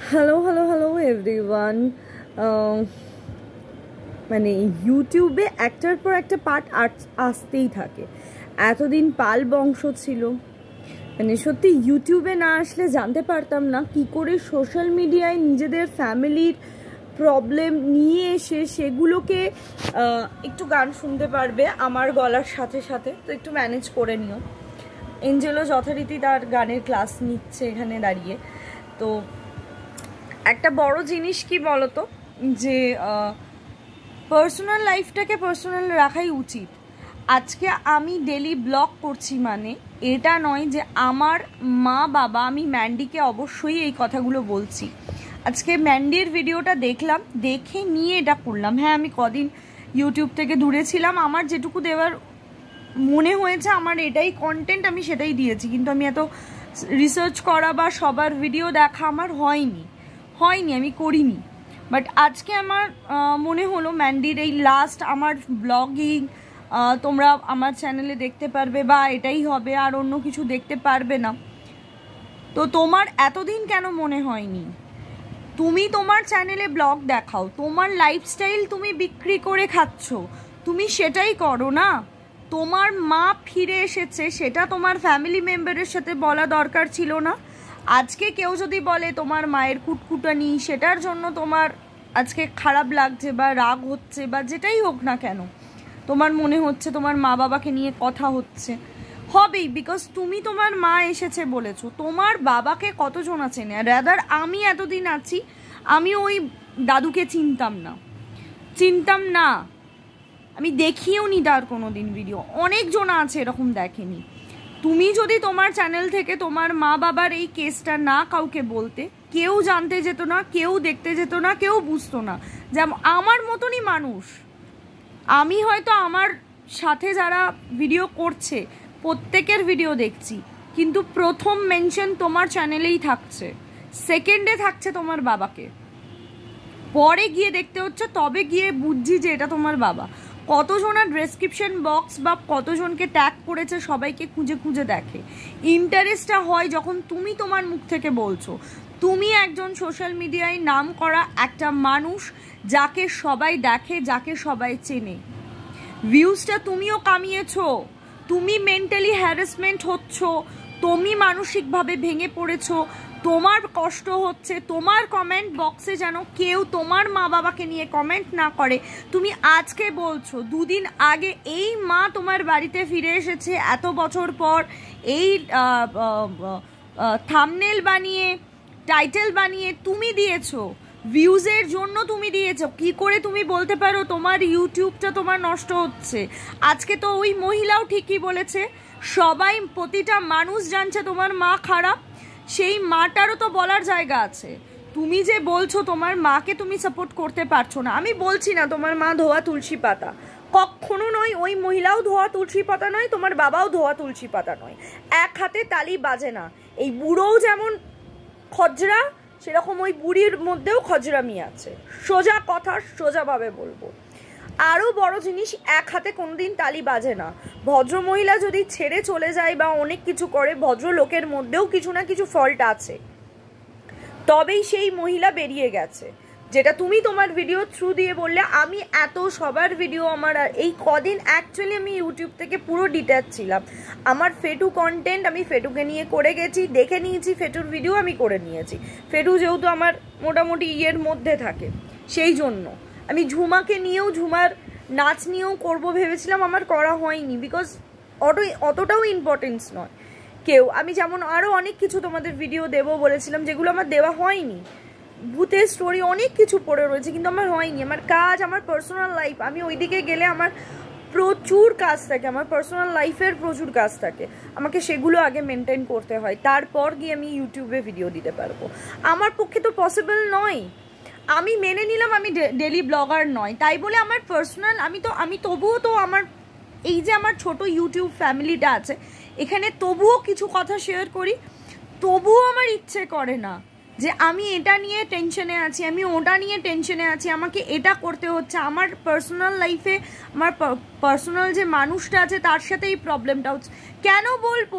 Hello everyone. মানে ইউটিউবে একটার পর একটা পার্ট আসতেই থাকে। এতদিন পাল বংশ ছিল, মানে সত্যি ইউটিউবে না আসলে জানতে পারতাম না কি করে সোশ্যাল মিডিয়ায় নিজেদের ফ্যামিলির প্রবলেম নিয়ে এসে সেগুলোকে একটু গান শুনতে পারবে আমার গলার সাথে সাথে। তো একটু ম্যানেজ করে নিও। এঞ্জেলও যথারীতি তার গানের ক্লাস নিচ্ছে এখানে দাঁড়িয়ে। তো একটা বড় জিনিস কি বলতো, যে পার্সোনাল লাইফটাকে পার্সোনাল রাখাই উচিত। আজকে আমি ডেলি ব্লগ করছি মানে এটা নয় যে আমার মা বাবা, আমি ম্যান্ডিকে অবশ্যই এই কথাগুলো বলছি। আজকে ম্যান্ডির ভিডিওটা দেখলাম, দেখে নিয়ে এটা করলাম। হ্যাঁ, আমি কদিন ইউটিউব থেকে দূরে ছিলাম, আমার যেটুকু দেওয়ার মনে হয়েছে আমার এটাই কন্টেন্ট, আমি সেটাই দিয়েছি। কিন্তু আমি এত রিসার্চ করা বা সবার ভিডিও দেখা আমার হয়নি, আমি করিনি। বাট আজকে আমার মনে হলো ম্যান্ডির এই লাস্ট আমার ব্লগিং তোমরা আমার চ্যানেলে দেখতে পারবে, বা এটাই হবে, আর অন্য কিছু দেখতে পারবে না। তো তোমার এতদিন কেন মনে হয়নি? তুমি তোমার চ্যানেলে ব্লগ দেখাও, তোমার লাইফস্টাইল তুমি বিক্রি করে খাচ্ছ, তুমি সেটাই করো না। তোমার মা ফিরে এসেছে, সেটা তোমার ফ্যামিলি মেম্বারের সাথে বলা দরকার ছিল না? আজকে কেউ যদি বলে তোমার মায়ের কুটকুটানি, সেটার জন্য তোমার আজকে খারাপ লাগছে বা রাগ হচ্ছে বা যেটাই হোক না কেন, তোমার মনে হচ্ছে তোমার মা বাবাকে নিয়ে কথা হচ্ছে, হবেই। বিকজ তুমি তোমার মা এসেছে বলেছো, তোমার বাবাকে কতজন আছে না। রাদার আমি এতদিন আছি, আমি ওই দাদুকে চিনতাম না, আমি দেখিও নি তার কোনো দিন ভিডিও। অনেকজন আছে এরকম দেখেনি। তুমি যদি তোমার চ্যানেল থেকে তোমার মা বাবার এই কেসটা না কাউকে বলতে, কেউ জানতে যেত না, কেউ দেখতে যেত না, কেউ বুঝতো না। যেমন আমার মতনই মানুষ, আমি হয়তো আমার সাথে যারা ভিডিও করছে প্রত্যেকের ভিডিও দেখছি, কিন্তু প্রথম মেনশন তোমার চ্যানেলেই থাকছে, সেকেন্ডে থাকছে তোমার বাবাকে, পরে গিয়ে দেখতে হচ্ছে, তবে গিয়ে বুঝছি যে এটা তোমার বাবা। কতজনের ডেসক্রিপশন বক্স বা কতজনকে ট্যাগ করেছে সবাইকে খুঁজে খুঁজে দেখে। ইন্টারেস্টটা হয় যখন তুমি তোমার মুখ থেকে বলছো। তুমি একজন সোশ্যাল মিডিয়ায় নাম করা একটা মানুষ, যাকে সবাই দেখে, যাকে সবাই চেনে। ভিউজটা তুমিও কামিয়েছো, তুমি মেন্টালি হ্যারাসমেন্ট হচ্ছ, তুমি মানসিকভাবে ভেঙে পড়েছো, তোমার কষ্ট হচ্ছে। তোমার কমেন্ট বক্সে যেন কেউ তোমার মা বাবাকে নিয়ে কমেন্ট না করে। তুমি আজকে বলছো, দুদিন আগে এই মা তোমার বাড়িতে ফিরে এসেছে এত বছর পর, এই থাম্বনেল বানিয়ে টাইটেল বানিয়ে তুমি দিয়েছো, ভিউজের জন্য তুমি দিয়েছো। কি করে তুমি বলতে পারো তোমার ইউটিউবটা তোমার নষ্ট হচ্ছে? আজকে তো ওই মহিলাও ঠিকই বলেছে, সবাই প্রতিটা মানুষ জানছে তোমার মা খারাপ, সেই মাটারও তো বলার জায়গা আছে। তুমি যে বলছো তোমার মাকে তুমি সাপোর্ট করতে পারছো না, আমি বলছি না তোমার মা ধোয়া তুলসী পাতা, কখনো নয়। ওই মহিলাও ধোয়া তুলসী পাতা নয়, তোমার বাবাও ধোয়া তুলসী পাতা নয়। এক হাতে তালি বাজে না। এই বুড়োও যেমন খজরা, সেরকম ওই বুড়ির মধ্যেও খজরামি আছে। সোজা কথা সোজাভাবে বলবো। আরও বড় জিনিস, এক হাতে কোনোদিন তালি বাজে না। ভদ্রমহিলা যদি ছেড়ে চলে যায় বা অনেক কিছু করে, ভদ্রলোকের মধ্যেও কিছু না কিছু ফল্ট আছে, তবেই সেই মহিলা বেরিয়ে গেছে। যেটা তুমি তোমার ভিডিও থ্রু দিয়ে বললে। আমি এত সবার ভিডিও আমার এই কদিন অ্যাকচুয়ালি আমি ইউটিউব থেকে পুরো ডিট্যাচ ছিলাম। আমার ফেটু কন্টেন্ট আমি ফেটুকে নিয়ে করে গেছি, দেখে নিয়েছি, ফেটুর ভিডিও আমি করে নিয়েছি। ফেটু যেহেতু আমার মোটামুটি ইয়ের মধ্যে থাকে, সেই জন্য আমি ঝুমাকে নিয়েও, ঝুমার নাচ নিয়েও করবো ভেবেছিলাম, আমার করা হয়নি। বিকজ অতটাও ইম্পর্টেন্স নয় কেউ। আমি যেমন আরও অনেক কিছু তোমাদের ভিডিও দেবো বলেছিলাম, যেগুলো আমার দেওয়া হয়নি। ভূতের স্টোরি অনেক কিছু পড়ে রয়েছে, কিন্তু আমার হয়নি। আমার কাজ, আমার পার্সোনাল লাইফ, আমি ওইদিকে গেলে আমার প্রচুর কাজ থাকে, আমার পার্সোনাল লাইফের প্রচুর কাজ থাকে, আমাকে সেগুলো আগে মেনটেন করতে হয়, তারপর গিয়ে আমি ইউটিউবে ভিডিও দিতে পারবো। আমার পক্ষে তো পসিবল নয়। আমি মেনে নিলাম আমি ডেলি ব্লগার নয়, তাই বলে আমার পার্সোনাল আমি তবুও তো আমার এই যে আমার ছোট ইউটিউব ফ্যামিলিটা আছে, এখানে তবুও কিছু কথা শেয়ার করি। তবুও আমার ইচ্ছে করে না যে আমি এটা নিয়ে টেনশনে আছি, আমি ওটা নিয়ে টেনশনে আছি, আমাকে এটা করতে হচ্ছে। আমার পার্সোনাল লাইফে আমার পার্সোনাল যে মানুষটা আছে তার সাথে এই প্রবলেমটা হচ্ছে। কেন বলবো?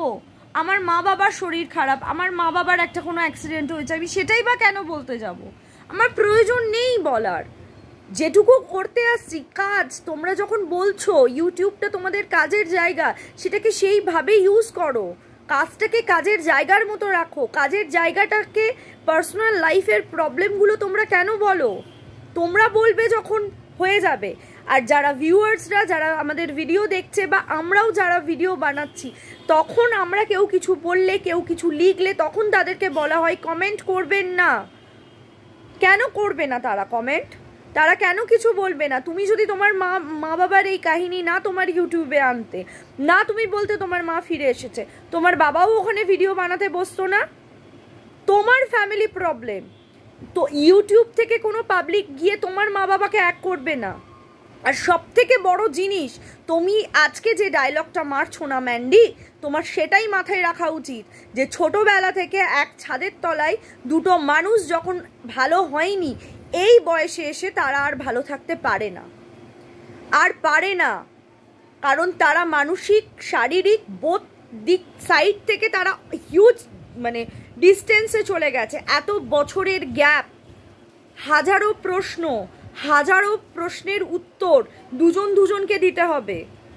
আমার মা বাবার শরীর খারাপ, আমার মা বাবার একটা কোনো অ্যাক্সিডেন্ট হয়েছে, আমি সেটাই বা কেন বলতে যাব? আমার প্রয়োজন নেই বলার। যেটুকু করতে আসছি কাজ, তোমরা যখন বলছো ইউটিউবটা তোমাদের কাজের জায়গা, সেটাকে সেইভাবে ইউজ করো। কাজটাকে কাজের জায়গার মতো রাখো। কাজের জায়গাটাকে পার্সোনাল লাইফের প্রবলেমগুলো তোমরা কেন বলো? তোমরা বলবে যখন হয়ে যাবে। আর যারা ভিউয়ার্সরা, যারা আমাদের ভিডিও দেখছে, বা আমরাও যারা ভিডিও বানাচ্ছি, তখন আমরা কেউ কিছু বললে, কেউ কিছু লিখলে, তখন তাদেরকে বলা হয় কমেন্ট করবেন না। কেন করবে না তারা কমেন্ট? তারা কেন কিছু বলবে না? তুমি যদি তোমার মা বাবার এই কাহিনী না তোমার ইউটিউবে আনতে, না তুমি বলতে তোমার মা ফিরে এসেছে, তোমার বাবাও ওখানে ভিডিও বানাতে বসতো না? তোমার ফ্যামিলি প্রবলেম তো ইউটিউব থেকে কোনো পাবলিক গিয়ে তোমার মা বাবাকে এক করবে না। আর সব থেকে বড় জিনিস, তুমি আজকে যে ডায়লগটা মারছো না ম্যান্ডি, তোমার সেটাই মাথায় রাখা উচিত যে ছোটবেলা থেকে এক ছাদের তলায় দুটো মানুষ যখন ভালো হয়নি, এই বয়সে এসে তারা আর ভালো থাকতে পারে না। আর পারে না, কারণ তারা মানসিক, শারীরিক বোথ দিক সাইড থেকে তারা হিউজ ডিস্টেন্সে চলে গেছে। এত বছরের গ্যাপ, হাজারো প্রশ্ন, হাজারো প্রশ্নের উত্তর দুজনকে দিতে হবে।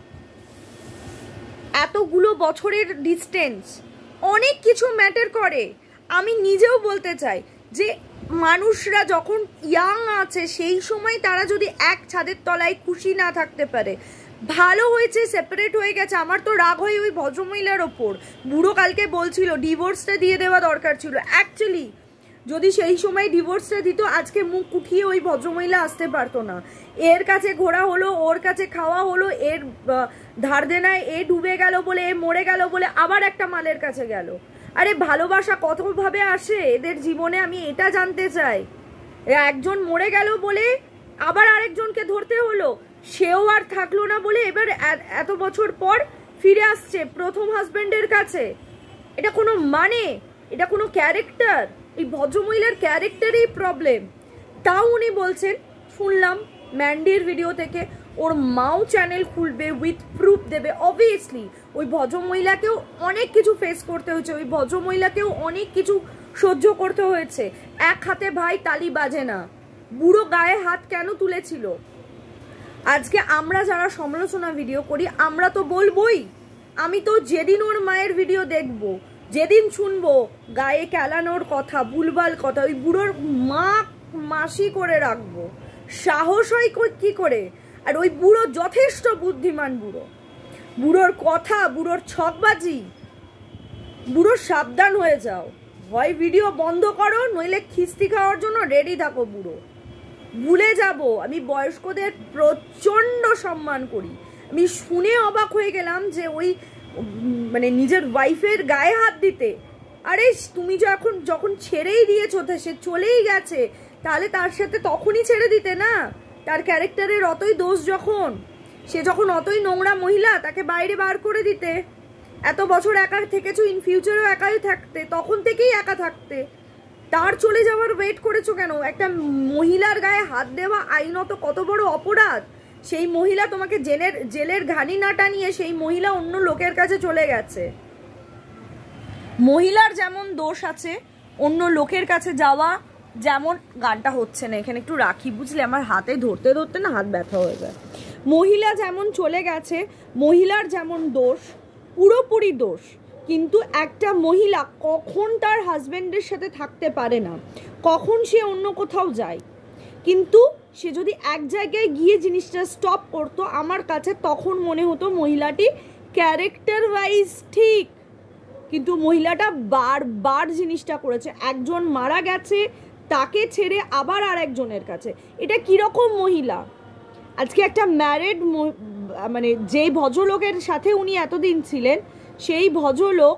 এতগুলো বছরের ডিস্টেন্স অনেক কিছু ম্যাটার করে। আমি নিজেও বলতে চাই যে মানুষরা যখন ইয়াং আছে, সেই সময় তারা যদি এক ছাদের তলায় খুশি না থাকতে পারে, ভালো হয়েছে সেপারেট হয়ে গেছে। আমার তো রাগ হয় ওই ভদ্রমহিলার ওপর। বুড়ো কালকে বলছিল ডিভোর্সটা দিয়ে দেওয়া দরকার ছিল। অ্যাকচুয়ালি যদি সেই সময় ডিভোর্সটা দিত, আজকে মুখ উঠিয়ে ওই ভদ্রমহিলা আসতে পারতো না। এর কাছে ঘোরা হলো, ওর কাছে খাওয়া হলো, এর ধার দেনায় এ ডুবে গেল বলে, এ মরে গেল বলে আবার একটা মালের কাছে গেল। আরে ভালোবাসা কতভাবে আসে এদের জীবনে, আমি এটা জানতে চাই। একজন মরে গেল বলে আবার আরেকজনকে ধরতে হলো, সেও আর থাকলো না বলে এবার এত বছর পর ফিরে আসছে প্রথম হাজবেন্ডের কাছে। এটা কোনো মানে? এটা কোনো ক্যারেক্টার? এই ভদ্রমহিলার ক্যারেক্টারই প্রবলেম। তাও উনি বলছেন, শুনলাম ম্যান্ডির ভিডিও থেকে, ওর মাও চ্যানেল খুলবে, উইথ প্রুফ দেবে। অবভিয়াসলি ওই ভদ্রমহিলাকেও অনেক কিছু ফেস করতে হয়েছে, ওই ভদ্রমহিলাকেও অনেক কিছু সহ্য করতে হয়েছে। এক হাতে ভাই তালি বাজে না। বুড়ো গায়ে হাত কেন তুলেছিল? আজকে আমরা যারা সমালোচনা ভিডিও করি, আমরা তো বলবোই। আমি তো যেদিন ওর মায়ের ভিডিও দেখবো, যেদিন শুনবো গায়ে কেলানোর কথা, ভুলভাল কথা, ওই বুড়োর মাসি করে রাখবো। সাহস হয় কি করে? আর ওই বুড়ো যথেষ্ট বুদ্ধিমান বুড়ো। বুড়োর কথা, বুড়োর ছকবাজি, বুড়ো সাবধান হয়ে যাও। হয় ভিডিও বন্ধ করো, নইলে খিস্তি খাওয়ার জন্য রেডি থাকো বুড়ো। ভুলে যাব, আমি বয়স্কদের প্রচণ্ড সম্মান করি। আমি শুনে অবাক হয়ে গেলাম যে ওই নিজের ওয়াইফের গায়ে হাত দিতে। আরে তুমি যখন ছেড়েই দিয়েছো, সে চলেই গেছে, তাহলে তার সাথে তখনই ছেড়ে দিতে না? তার ক্যারেক্টারের অতই দোষ, সে যখন অতই নোংরা মহিলা, তাকে বাইরে বার করে দিতে। এত বছর একা থেকেছো, ইন ফিউচারও একাই থাকতে, তখন থেকেই একা থাকতে। তার চলে যাওয়ার ওয়েট করেছো কেন? একটা মহিলার গায়ে হাত দেওয়া আইনত কত বড় অপরাধ। সেই মহিলা তোমাকে জেলের ঘানি না টানিয়ে সেই মহিলা অন্য লোকের কাছে চলে গেছে। মহিলার যেমন দোষ আছে, অন্য লোকের কাছে যাওয়া যেমন। গানটা হচ্ছে না, এখানে একটু রাখি, বুঝলে? আমার হাতে ধরতে ধরতে না হাত ব্যথা হয়ে যায়। মহিলা যেমন চলে গেছে, মহিলার যেমন দোষ, পুরোপুরি দোষ। কিন্তু একটা মহিলা কখন তার হাজবেন্ডের সাথে থাকতে পারে না, কখন সে অন্য কোথাও যায়, কিন্তু সে যদি এক জায়গায় গিয়ে জিনিসটা স্টপ করতো, আমার কাছে তখন মনে হতো মহিলাটি ক্যারেক্টার ওয়াইজ ঠিক। কিন্তু মহিলাটা বারবার জিনিসটা করেছে। একজন মারা গেছে, তাকে ছেড়ে আবার আর একজনের কাছে। এটা কীরকম মহিলা? আজকে একটা ম্যারিড যেই ভদ্রলোকের সাথে উনি এতদিন ছিলেন, সেই ভদ্রলোক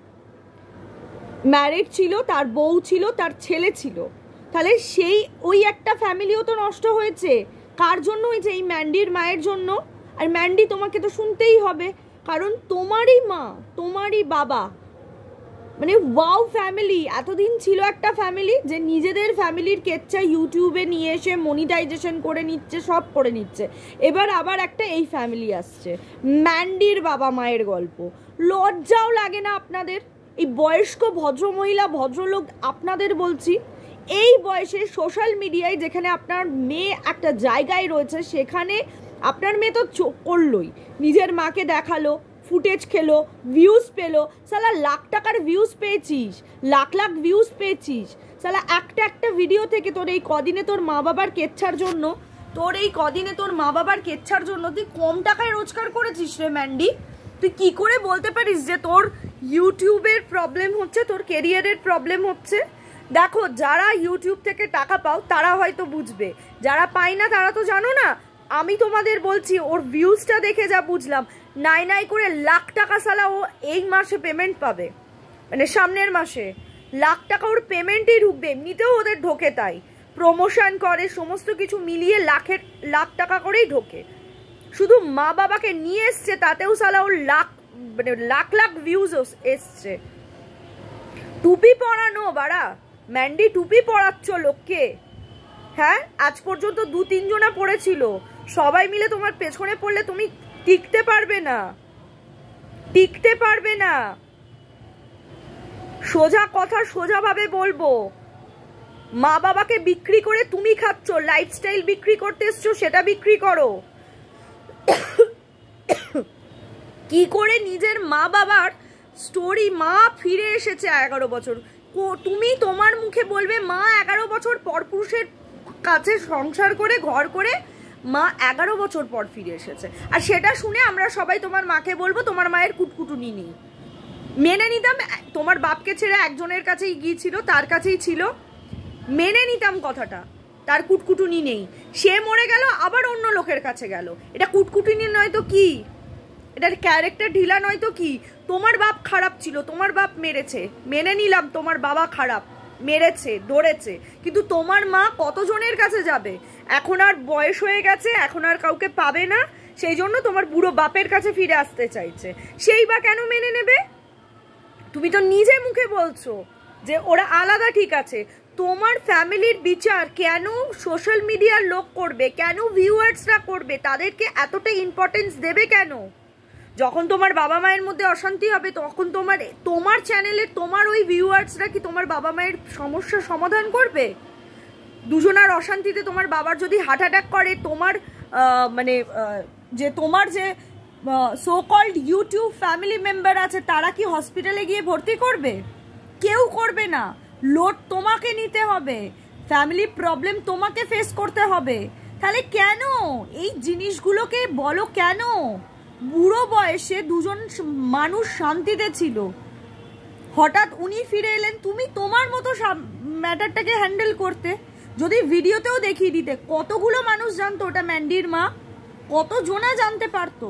ম্যারিড ছিল, তার বউ ছিল, তার ছেলে ছিল। তাহলে ওই একটা ফ্যামিলিও তো নষ্ট হয়েছে। কার জন্য হয়েছে? এই ম্যান্ডির মায়ের জন্য। আর ম্যান্ডি, তোমাকে তো শুনতেই হবে, কারণ তোমারই মা, তোমারই বাবা মানে ওয়াও ফ্যামিলি, এতদিন ছিল একটা ফ্যামিলি যে নিজেদের ফ্যামিলির কেচ্ছা ইউটিউবে নিয়ে এসে মনিটাইজেশন করে নিচ্ছে, সব করে নিচ্ছে। এবার আবার একটা এই ফ্যামিলি আসছে, ম্যান্ডির বাবা মায়ের গল্প। লজ্জাও লাগে না আপনাদের? এই বয়স্ক ভদ্রমহিলা ভদ্রলোক, আপনাদের বলছি, এই বয়সে সোশ্যাল মিডিয়ায় যেখানে আপনার মেয়ে একটা জায়গায় রয়েছে, সেখানে আপনার মেয়ে তো করলোই, নিজের মাকে দেখালো, ফুটেজ খেলো, ভিউজ পেলো। সালা লাখ টাকার ভিউজ পেয়েছিস, লাখ লাখ ভিউজ পেয়েছিস সালা একটা ভিডিও থেকে। তোর এই কদিনে তোর মা বাবার কেচ্ছার জন্য, তুই কম টাকায় রোজগার করেছিস রে ম্যান্ডি? তুই কি করে বলতে পারিস যে তোর ইউটিউবের প্রবলেম হচ্ছে, তোর কেরিয়ারের প্রবলেম হচ্ছে? দেখো, যারা ইউটিউব থেকে টাকা পাও তারা হয়তো বুঝবে, যারা পাই না তারা তো জানো না। আমি তোমাদের বলছি, ওর ভিউজটা দেখে যা বুঝলাম, নাই করে লাখ টাকা সালা ও এই মাসে পেমেন্ট পাবে, মানে সামনের মাসে লাখ টাকা ওর পেমেন্টই ঢুকবে। এমনিতেও ওদের ঢোকে, তাই প্রমোশন করে, সমস্ত কিছু মিলিয়ে লাখ টাকা করেই ঢোকে। শুধু মা বাবাকে নিয়ে এসছে, তাতেও সালা ওর লাখ লাখ ভিউজ এসছে। টুপি পরানো বাড়া, ম্যান্ডি টুপি পরাচ্ছ লোককে, হ্যাঁ? আজ পর্যন্ত 2-3 জনা পড়েছিল, সবাই মিলে তোমার পেছনে পড়লে তুমি টিকতে পারবে না। সোজা কথা সোজাভাবে বলবো, মা বাবাকে বিক্রি করে তুমি খাচ্ছ, লাইফস্টাইল বিক্রি করতে এসছো, সেটা বিক্রি করো। কি করে নিজের মা বাবার স্টোরি, মা ফিরে এসেছে 11 বছর, তুমি তোমার মুখে বলবে মা 11 বছর পর পুরুষের কাছে সংসার করে ঘর করে মা 11 বছর পর ফিরে এসেছে, আর সেটা শুনে আমরা সবাই তোমার মাকে বলবো তোমার মায়ের কুটকুটুনি নেই। মেনে নিতাম, তোমার বাপকে ছেড়ে একজনের কাছেই গিয়েছিল, তার কাছেই ছিল, মেনে নিতাম কথাটা, তার কুটকুটুনি নেই। সে মরে গেল, আবার অন্য লোকের কাছে গেল, এটা কুটকুটুনি নয় তো কি? এটার ক্যারেক্টার ঢিলা নয় তো কি? তোমার বাপ খারাপ ছিল, তোমার বাপ মেরেছে, মেনে নিলাম তোমার বাবা খারাপ, মেরেছে, ধরেছে, কিন্তু তোমার মা কতজনের কাছে যাবে? এখন আর বয়স হয়ে গেছে, এখন আর কাউকে পাবে না, সেই জন্য তোমার বুড়ো বাপের কাছে ফিরে আসতে চাইছে। সেই বা কেন মেনে নেবে? তুমি তো নিজে মুখে বলছো যে ওরা আলাদা, ঠিক আছে, তোমার ফ্যামিলির বিচার কেন সোশ্যাল মিডিয়ার লোক করবে, কেন ভিউয়ার্সরা করবে, তাদেরকে এতটা ইম্পর্টেন্স দেবে কেন? যখন তোমার বাবা মায়ের মধ্যে অশান্তি হবে, তখন তোমার চ্যানেলে তোমার ওই ভিউয়ার্সরা কি তোমার বাবা মায়ের সমস্যার সমাধান করবে? দুজনার অশান্তিতে তোমার বাবার যদি হার্ট অ্যাটাক করে, তোমার তোমার যে so called YouTube family member আছে, তারা কি হসপিটালে গিয়ে ভর্তি করবে? কেউ করবে না। লোড তোমাকে নিতে হবে, ফ্যামিলি প্রবলেম তোমাকে ফেস করতে হবে। তাহলে কেন এই জিনিসগুলোকে বলো? কেন বুড়ো বয়সে দুজন মানুষ শান্তিতে ছিল, হঠাৎ উনি ফিরে এলেন, তুমি তোমার মতো ম্যাটারটাকে হ্যান্ডেল করতে? যদি ভিডিওতেও দেখিয়ে দিতে, কতগুলো মানুষ জানতো ওটা ম্যান্ডির মা, কতজনা জানতে পারতো,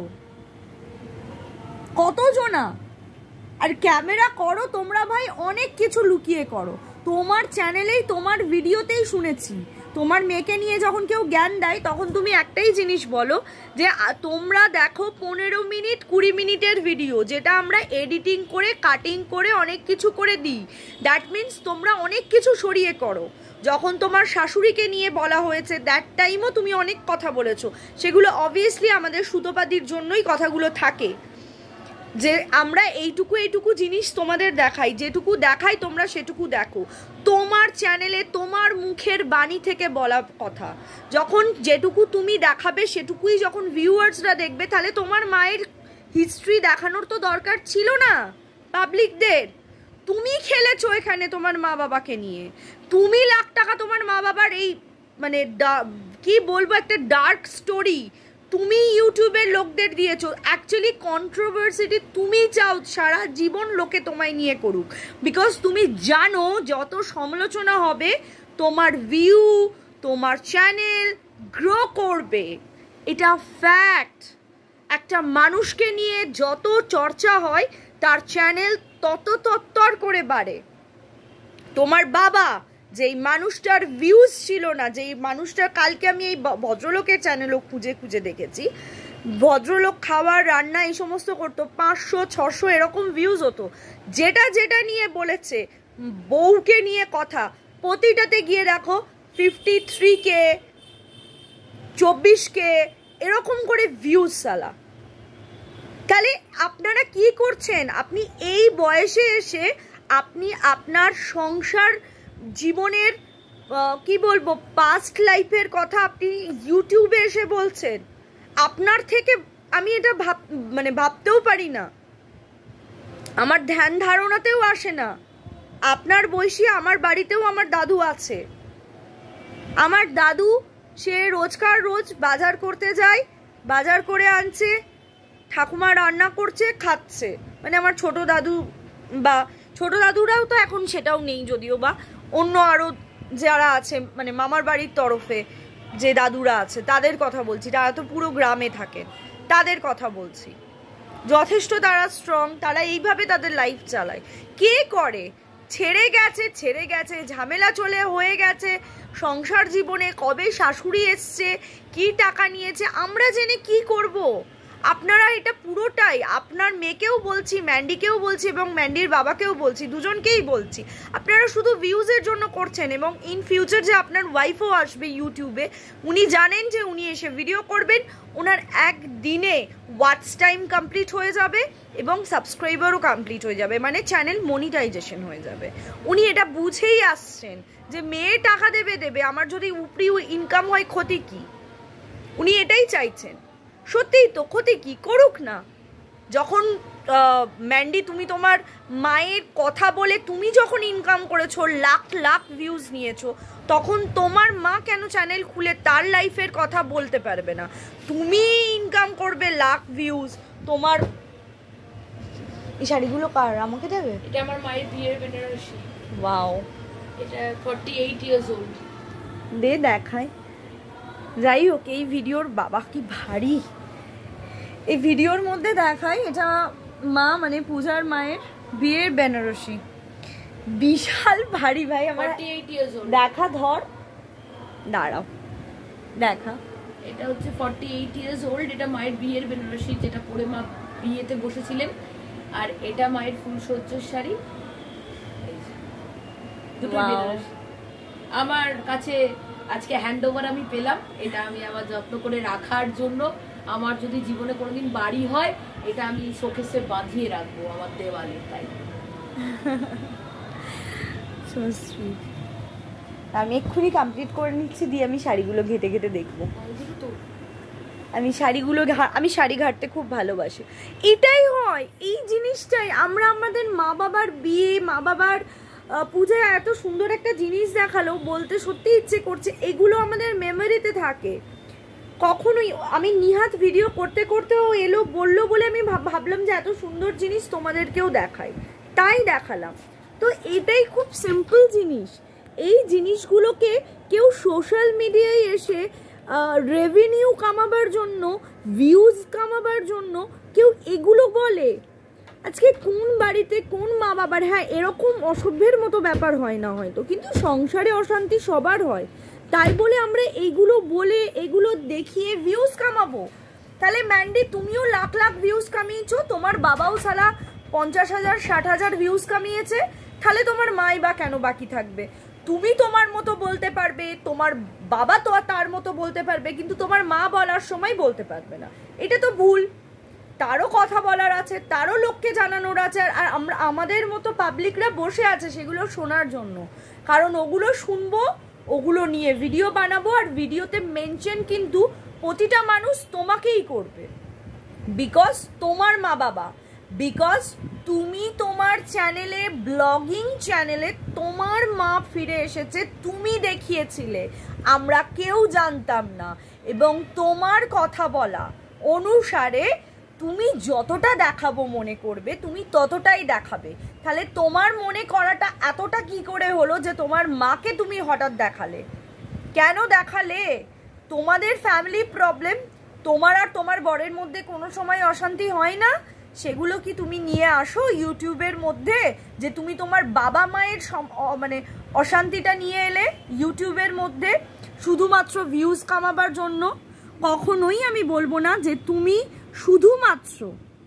কতজনা। আর ক্যামেরা করো তোমরা ভাই, অনেক কিছু লুকিয়ে করো। তোমার চ্যানেলেই, তোমার ভিডিওতেই শুনেছি, তোমার মেয়েকে নিয়ে যখন কেউ জ্ঞান দেয়, তখন তুমি একটাই জিনিস বলো যে তোমরা দেখো 15 মিনিট 20 মিনিটের ভিডিও, যেটা আমরা এডিটিং করে, কাটিং করে, অনেক কিছু করে দিই। দ্যাট মিনস তোমরা অনেক কিছু সরিয়ে করো। যখন তোমার শাশুড়িকে নিয়ে বলা হয়েছে, দ্যাট টাইমও তুমি অনেক কথা বলেছো। সেগুলো অবভিয়াসলি আমাদের সুতোপাদির জন্যই কথাগুলো থাকে, যে আমরা এইটুকু জিনিস তোমাদের দেখাই, যেটুকু দেখাই তোমরা সেটুকু দেখো। তোমার চ্যানেলে তোমার মুখের বাণী থেকে বলা কথা, যখন যেটুকু তুমি দেখাবে সেটুকুই যখন ভিউয়ার্সরা দেখবে, তাহলে তোমার মায়ের হিস্ট্রি দেখানোর তো দরকার ছিল না পাবলিকদের। তুমি খেলেছো এখানে তোমার মা বাবাকে নিয়ে, তুমি লাখ টাকা তোমার মা বাবার এই কি বলবো, একটা ডার্ক স্টোরি তুমি ইউটিউবের লোকদের দিয়েছো। অ্যাকচুয়ালি কন্ট্রোভার্সিটি তুমি চাও সারা জীবন লোকে তোমায় নিয়ে করুক, বিকজ তুমি জানো যত সমালোচনা হবে তোমার ভিউ, তোমার চ্যানেল গ্রো করবে। এটা ফ্যাক্ট। একটা মানুষকে নিয়ে যত চর্চা হয়, তার চ্যানেল তত তত্তর করে বাড়ে। তোমার বাবা যেই মানুষটার ভিউজ ছিল না, যেই মানুষটার, কালকে আমি এই ভদ্রলোকের চ্যানেলও খুঁজে দেখেছি, ভদ্রলোক খাওয়ার রান্না এই সমস্ত করতো, 500-600 এরকম ভিউজ হতো। যেটা যেটা নিয়ে বলেছে, বউকে নিয়ে কথা, প্রতিটাতে গিয়ে দেখো 53K 24K এরকম করে ভিউজ সালা। তাহলে আপনারা কি করছেন? আপনি এই বয়সে এসে আপনি আপনার সংসার জীবনের কি বলবো পাস্ট লাইফের কথা আপনি ইউটিউবে এসে বলছেন। আপনার থেকে আমি এটা ভাবতেও পারি না, আমার ধ্যান ধারণাতেও আসে না। আপনার বয়সী আমার বাড়িতেও আমার দাদু আছে। আমার দাদু সে রোজকার রোজ বাজার করতে যায়, বাজার করে আনছে, ঠাকুমা রান্না করছে, খাচ্ছে। মানে আমার ছোট দাদু বা ছোট দাদুরাও তো এখন সেটাও নেই যদিও, বা অন্য আরও যারা আছে মানে মামার বাড়ির তরফে যে দাদুরা আছে তাদের কথা বলছি, তারা তো পুরো গ্রামে থাকেন, তাদের কথা বলছি। যথেষ্ট তারা স্ট্রং, তারা এইভাবে তাদের লাইফ চালায়। কে করে? ছেড়ে গেছে, ঝামেলা চলে হয়ে গেছে সংসার জীবনে, কবে শাশুড়ি এসছে, কি টাকা নিয়েছে, আমরা জেনে কি করব? আপনারা এটা পুরোটাই, আপনার মেয়েকেও বলছি, ম্যান্ডিকেও বলছি এবং ম্যান্ডির বাবাকেও বলছি, দুজনকেই বলছি, আপনারা শুধু ভিউজের জন্য করছেন। এবং ইন ফিউচার যে আপনার ওয়াইফও আসবে ইউটিউবে, উনি জানেন যে উনি এসে ভিডিও করবেন, ওনার একদিনে ওয়াচ টাইম কমপ্লিট হয়ে যাবে এবং সাবস্ক্রাইবারও কমপ্লিট হয়ে যাবে, মানে চ্যানেল মনিটাইজেশন হয়ে যাবে। উনি এটা বুঝেই আসছেন যে মেয়ে টাকা দেবে, আমার যদি উপরি ইনকাম হয় ক্ষতি কি? উনি এটাই চাইছেন। সত্যিই তো, ক্ষতি কি? করুক না। যখন ম্যান্ডি তুমি তোমার মায়ের কথা বলে তুমি যখন ইনকাম করেছো, লাখ লাখ ভিউজ নিয়েছো, তখন তোমার মা কেন চ্যানেল খুলে তার লাইফের কথা বলতে পারবে না? তুমি ইনকাম করবে লাখ ভিউজ, তোমার এই শাড়িগুলো কার? আমাকে দেবে? এটা আমার মায়ের বিয়ের বেনারসি। ওয়াও, এটা 48 ইয়ার্স ওল্ড। দে দেখায়। যাই হোক, এই ভিডিওর বাবা কি ভারী, এই ভিডিওর মধ্যে দেখায় এটা মা মানে পূজার মায়ের বিয়ের বেনারসি, বিশাল ভারী ভাই। আমার 48 ইয়ার্স ওল্ড। দেখা, ধর, দাঁড়াও, দেখা। এটা হচ্ছে 48 ইয়ার্স ওল্ড। এটা মায়ের বিয়ের বেনারসি, যেটা পরে মা বিয়েতে বসেছিলেন। আর এটা মায়ের ফুলসজ্জার শাড়ি, দুটো বেনারসি আমার কাছে আজকে হ্যান্ড ওভার আমি পেলাম। এটা আমি আমার যত্ন করে রাখার জন্য, আমার যদি জীবনে কোনোদিন বাড়ি হয়, এটা আমি শোকেসে বাঁধিয়ে রাখবো আমার দেওয়ালে। তাই আমি এক্ষুনি কমপ্লিট করে নিচ্ছি, দিয়ে আমি শাড়িগুলো ঘেটে ঘেটে দেখবো। আমি শাড়ি ঘাটতে খুব ভালোবাসি। এটাই হয়, এই জিনিসটাই আমরা আমাদের মা বাবার বিয়ে, মা বাবার পূজায় এত সুন্দর একটা জিনিস দেখালো, বলতে সত্যি ইচ্ছে করছে, এগুলো আমাদের মেমোরিতে থাকে। কখনোই আমি নিহাত ভিডিও করতে করতেও এলো বললো বলে আমি ভাবলাম যে এত সুন্দর জিনিস তোমাদেরকেও দেখাই, তাই দেখালাম। তো এটাই খুব সিম্পল জিনিস। এই জিনিসগুলোকে কেউ সোশ্যাল মিডিয়ায় এসে রেভিনিউ কামাবার জন্য, ভিউজ কামাবার জন্য কেউ এগুলো বলে। আজকে কোন বাড়িতে কোন মা বাবার, হ্যাঁ এরকম অসভ্যের মতো ব্যাপার হয় না হয়তো, কিন্তু সংসারে অশান্তি সবার হয়, তাই বলে আমরা এইগুলো বলে এগুলো দেখিয়ে ভিউজ কামাবো? তাহলে ম্যান্ডি তুমিও লাখ লাখ ভিউজ কামিয়েছো, তোমার বাবাও সালা 50,000 60,000 ভিউজ কামিয়েছে, তাহলে তোমার মাই বা কেন বাকি থাকবে? তুমি তোমার মতো বলতে পারবে, তোমার বাবা তো তার মতো বলতে পারবে, কিন্তু তোমার মা বলার সময় বলতে পারবে না। এটা তো ভুল। তারও কথা বলার আছে, তারও লোককে জানানোর আছে, আর আমরা আমাদের মতো পাবলিকরা বসে আছে সেগুলো শোনার জন্য। কারণ ওগুলো শুনবো, ওগুলো নিয়ে ভিডিও বানাবো, আর ভিডিওতে মেনশন কিন্তু প্রতিটা মানুষ তোমাকেই করবে, বিকজ তোমার মা বাবা, বিকজ তুমি তোমার চ্যানেলে, ব্লগিং চ্যানেলে তোমার মা ফিরে এসেছে, তুমি দেখিয়েছিলে, আমরা কেউ জানতাম না, এবং তোমার কথা বলা অনুসারে তুমি যতটা দেখাবো মনে করবে, তুমি ততটাই দেখাবে। তাহলে তোমার মনে করাটা এতটা কি করে হলো যে তোমার মাকে তুমি হঠাৎ দেখালে? কেন দেখালে? তোমাদের ফ্যামিলি প্রবলেম, তোমার আর তোমার বরের মধ্যে কোনো সময় অশান্তি হয় না? সেগুলো কি তুমি নিয়ে আসো ইউটিউবের মধ্যে, যে তুমি তোমার বাবা মায়ের মানে অশান্তিটা নিয়ে এলে ইউটিউবের মধ্যে শুধুমাত্র ভিউজ কামাবার জন্য? কখনোই আমি বলবো না যে তুমি শুধুমাত্র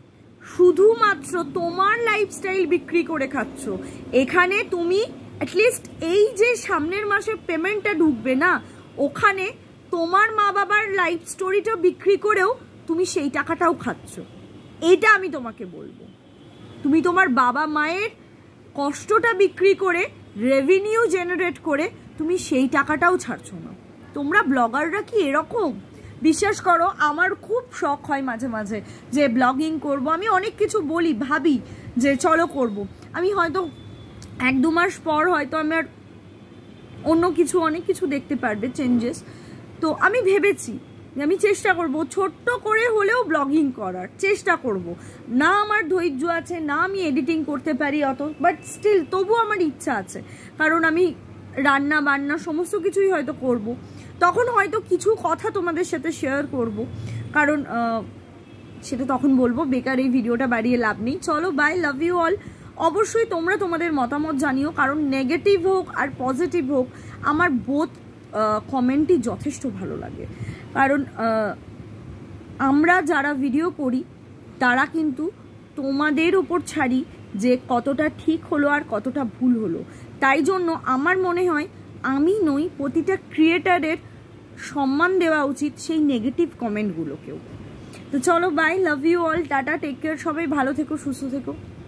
শুধুমাত্র তোমার লাইফস্টাইল বিক্রি করে খাচ্ছ। এখানে তুমি অ্যাটলিস্ট এই যে সামনের মাসে পেমেন্টটা ঢুকবে না, ওখানে তোমার মা বাবার লাইফ স্টোরিটা বিক্রি করেও তুমি সেই টাকাটাও খাচ্ছ। এটা আমি তোমাকে বলবো, তুমি তোমার বাবা মায়ের কষ্টটা বিক্রি করে রেভিনিউ জেনারেট করে তুমি সেই টাকাটাও ছাড়ছো না। তোমরা ব্লগাররা কি এরকম? বিশ্বাস করো, আমার খুব শখ হয় মাঝে মাঝে যে ব্লগিং করব। আমি অনেক কিছু বলি, ভাবি যে চলো করব। আমি হয়তো 1-2 মাস পর হয়তো আমার অন্য কিছু অনেক কিছু দেখতে পারবে চেঞ্জেস। তো আমি ভেবেছি যে আমি চেষ্টা করব ছোট্ট করে হলেও ব্লগিং করার চেষ্টা করব। না আমার ধৈর্য আছে, না আমি এডিটিং করতে পারি অত, বাট স্টিল তবু আমার ইচ্ছা আছে। কারণ আমি রান্না বান্না সমস্ত কিছুই হয়তো করব, তখন হয়তো কিছু কথা তোমাদের সাথে শেয়ার করব। কারণ সেটা তখন বলবো, বেকার এই ভিডিওটা বাড়িয়ে লাভ নেই। চলো বাই, লাভ ইউ অল। অবশ্যই তোমরা তোমাদের মতামত জানিও, কারণ নেগেটিভ হোক আর পজিটিভ হোক আমার বোথ কমেন্টই যথেষ্ট ভালো লাগে। কারণ আমরা যারা ভিডিও করি তারা কিন্তু তোমাদের উপর ছাড়ি যে কতটা ঠিক হলো আর কতটা ভুল হলো। তাই জন্য আমার মনে হয় আমি নই, প্রতিটা ক্রিয়েটারের সম্মান দেওয়া উচিত সেই নেগেটিভ কমেন্টগুলোকেও। তো চলো bye, love you all, tata, take care, সবাই ভালো থেকো, সুস্থ থেকো।